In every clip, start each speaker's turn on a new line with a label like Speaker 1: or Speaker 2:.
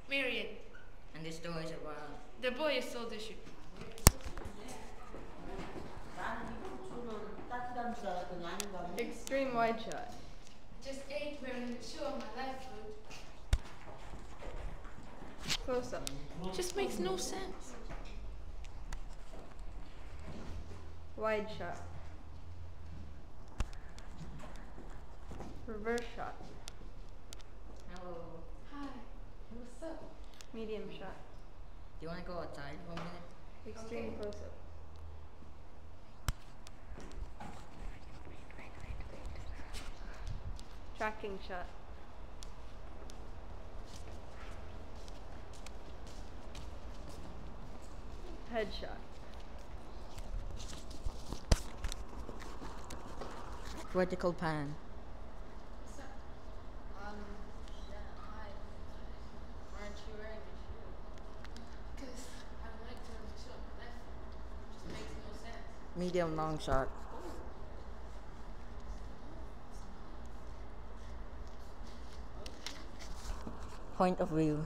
Speaker 1: Marion.
Speaker 2: And this story is about.
Speaker 1: The boy is sold the shoe.
Speaker 3: Extreme wide shot.
Speaker 1: Just ate wearing the shoe on my left foot.
Speaker 3: Close up.
Speaker 1: Just makes no sense.
Speaker 3: Wide shot. Reverse shot.
Speaker 2: Hello.
Speaker 1: Hi. What's up?
Speaker 3: Medium shot.
Speaker 2: Do you want to go outside for a minute?
Speaker 3: Extreme
Speaker 1: Okay.
Speaker 3: close up. Tracking shot. Headshot.
Speaker 2: Vertical pan.
Speaker 1: What's up? Yeah, hi. Aren't you wearing a shoe? Because I like to have a shoe on my left foot. Just makes no sense.
Speaker 2: Medium long shot. Point of view.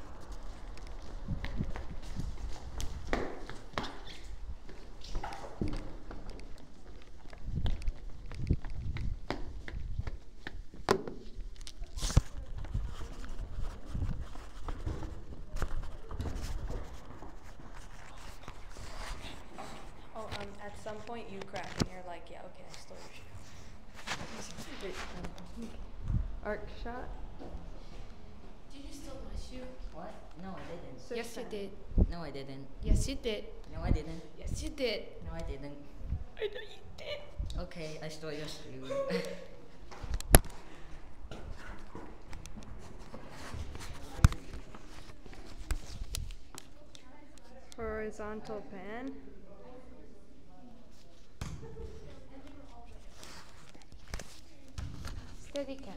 Speaker 3: Oh, at some point you crack and you're like, yeah, okay, I stole your shoe. Arc shot.
Speaker 1: Did you steal my shoe?
Speaker 2: What? No, I didn't.
Speaker 1: Yes, you did.
Speaker 2: No, I didn't.
Speaker 1: Yes, you did.
Speaker 2: No, I didn't.
Speaker 1: Yes, you did.
Speaker 2: No, I didn't.
Speaker 1: I know you did.
Speaker 2: Okay, I stole your shoe.
Speaker 3: Horizontal pan.
Speaker 1: Steady cam.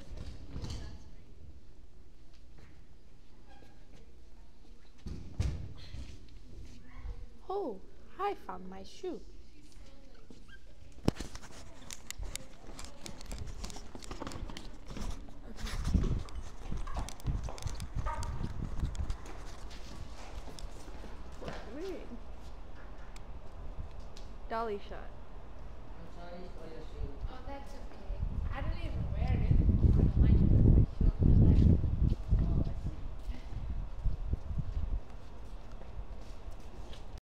Speaker 1: Oh, I found my shoe.
Speaker 3: Weird. Dolly shot.
Speaker 2: I'm sorry for your shoe.
Speaker 1: Oh, that's okay. I don't even wear